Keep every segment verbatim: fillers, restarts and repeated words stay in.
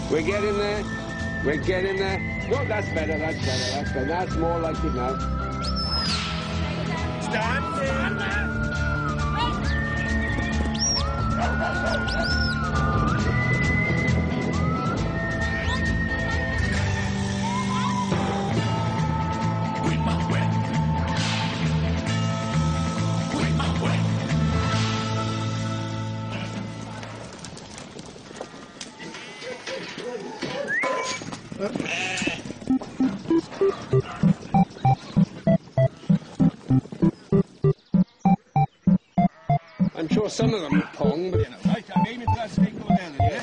We're getting there. We're getting there. No, that's better, that's better, that's better. That's more like it now. Stand there. I'm sure some of them are Pong, but... Right, I'm aiming for that snake over there, yeah?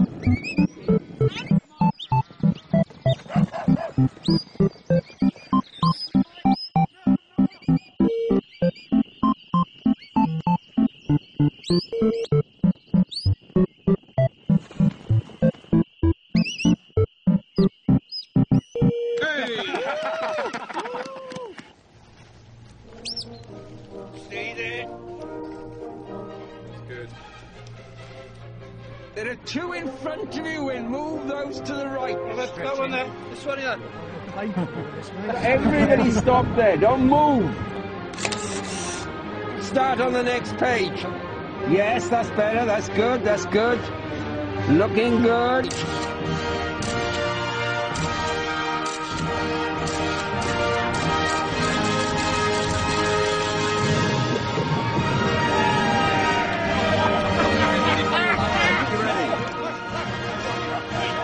Stay there. Good. There are two in front of you, and move those to the right. Well, let's go on there. This one here. Everybody stop there. Don't move. Start on the next page. Yes, that's better. That's good. That's good. Looking good.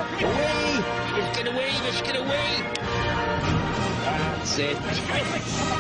Away! Let's get away! Let's get away! That's it.